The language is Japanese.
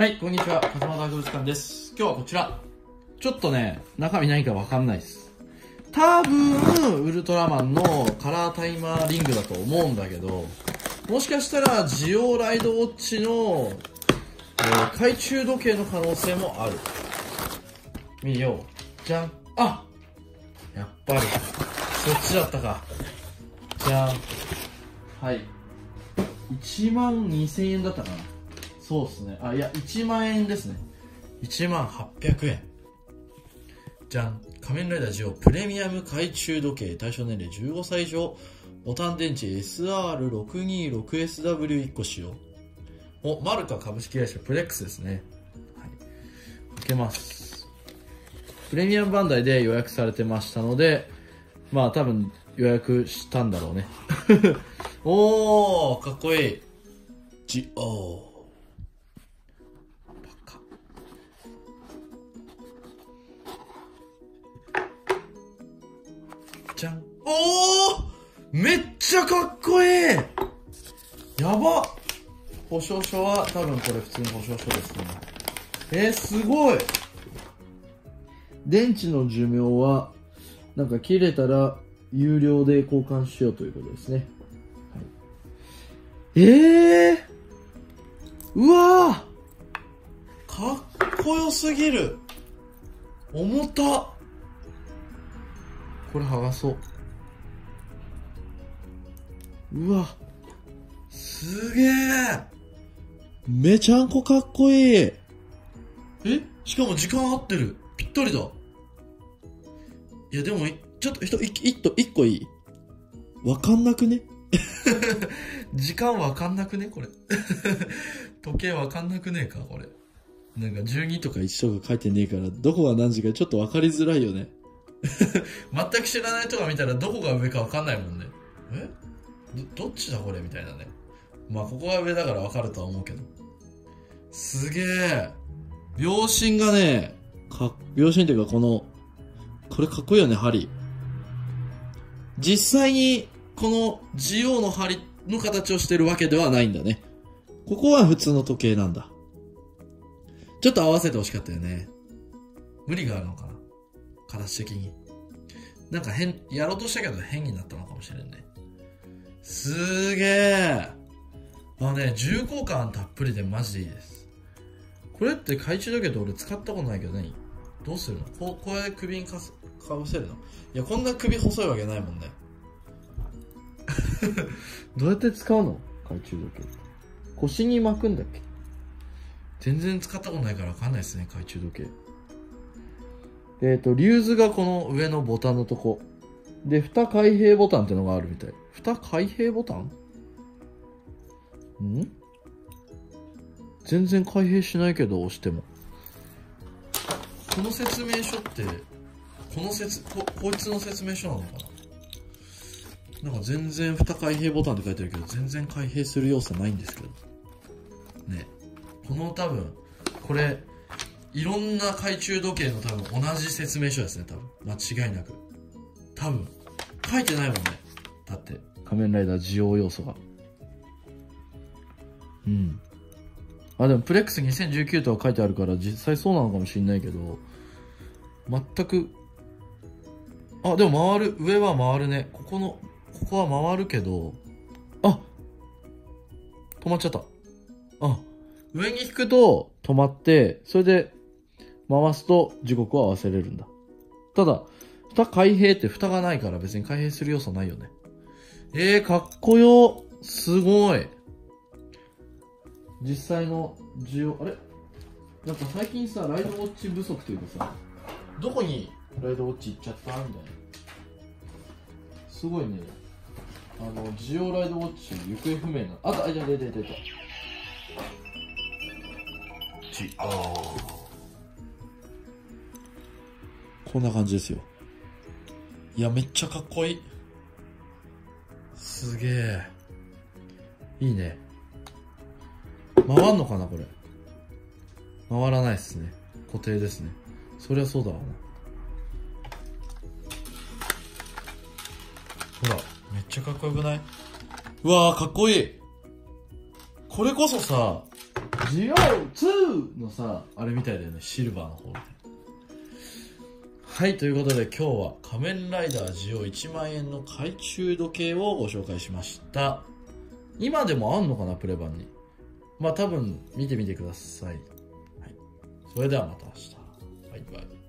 はい、こんにちは。風間博物館です。今日はこちら。ちょっとね、中身何かわかんないです。多分、ウルトラマンのカラータイマーリングだと思うんだけど、もしかしたら、ジオライドウォッチの、懐中時計の可能性もある。見よう。じゃん。あ、やっぱり、そっちだったか。じゃん。はい。12,000円だったかな。そうですね。あ、いや、1万円ですね。18,000円。じゃん。仮面ライダージオプレミアム懐中時計。対象年齢15歳以上。ボタン電池 SR626SW1 個使用。マルカ株式会社プレックスですね。はい。開けます。プレミアムバンダイで予約されてましたので、まあ多分予約したんだろうね。おー、かっこいい。ジオー。じゃん。おー、めっちゃかっこいい。やば。保証書は多分これ普通に保証書ですね。すごい。電池の寿命はなんか切れたら有料で交換しようということですね。はい、うわー、かっこよすぎる。重たっ。これ剥がそう。うわ、すげえ。めちゃんこかっこいい。しかも時間合ってる。ぴったりだ。いやでも、ちょっと一個いい？わかんなくね？時間わかんなくねこれ。時計わかんなくねえかこれ。なんか12とか1とか書いてねえから、どこが何時かちょっとわかりづらいよね。全く知らない人が見たらどこが上かわかんないもんね。どっちだこれみたいなね。まあここが上だからわかるとは思うけど。すげえ。秒針がね、秒針っていうかこれかっこいいよね、針。実際にこのジオの針の形をしてるわけではないんだね。ここは普通の時計なんだ。ちょっと合わせてほしかったよね。無理があるのかな、形的に。なんかやろうとしたけど変になったのかもしれんね。すげえ。重厚感たっぷりでマジでいいです。これって懐中時計って俺使ったことないけど何どうするの？こうやって首にかぶせるの？いや、こんな首細いわけないもんね。どうやって使うの？懐中時計。腰に巻くんだっけ？全然使ったことないからわかんないですね、懐中時計。リューズがこの上のボタンのとこ。で、蓋開閉ボタンってのがあるみたい。蓋開閉ボタン？全然開閉しないけど押しても。この説明書って、こいつの説明書なのかな？なんか全然蓋開閉ボタンって書いてるけど、全然開閉する要素ないんですけど。ね。多分、これ、いろんな懐中時計の多分同じ説明書ですね、多分。間違いなく。多分。書いてないもんね。だって。仮面ライダージオ要素が。でもプレックス2019とは書いてあるから実際そうなのかもしれないけど、全く、でも回る。上は回るね。ここは回るけど、止まっちゃった。上に引くと止まって、それで回すと時刻を合わせれるんだ。ただ、蓋開閉って蓋がないから別に開閉する要素ないよね。かっこよ。すごい。実際のあれなんか最近さ、ライドウォッチ不足というかさ、どこにライドウォッチ行っちゃったみたいな。すごいね。ジオライドウォッチ行方不明な。出た。こんな感じですよ。いや、めっちゃかっこいい。すげえ。いいね。回んのかなこれ。回らないっすね。固定ですね。そりゃそうだわな。ほら、めっちゃかっこよくない？うわー、かっこいい。これこそさ、 ジオ2のさ、あれみたいだよね。シルバーの方みたいな。はい、ということで今日は仮面ライダージオ1万円の懐中時計をご紹介しました。今でもあんのかな、プレ版に。まあ多分見てみてください。はい。それではまた明日。バイバイ。